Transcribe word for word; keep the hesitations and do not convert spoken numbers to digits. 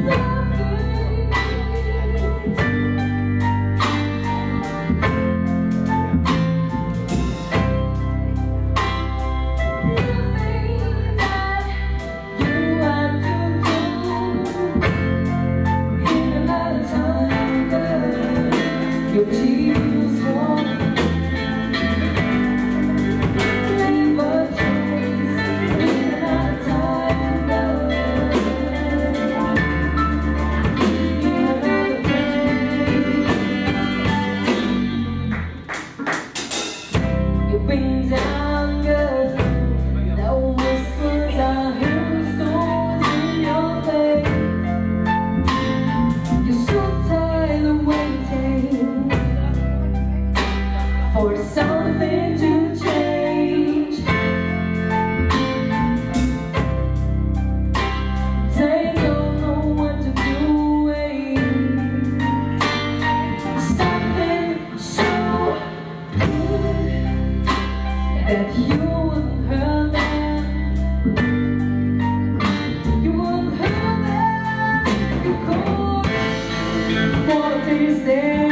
Your tears fall. Leave a trace in our time, love. You bring down good. That whispers are hailstones in your face. You're so tired of waiting for something to change. They don't know what to do. Something so good that you wouldn't hurt them. You wouldn't hurt them if you could. What is there?